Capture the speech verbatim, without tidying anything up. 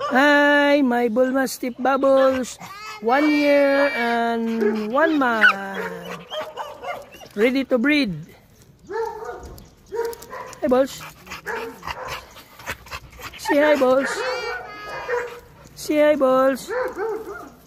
Hi, my Bullmastiff Bubbles. One year and one month. Ready to breed. Hi, Balls. Say hi, Balls. Say hi, Balls.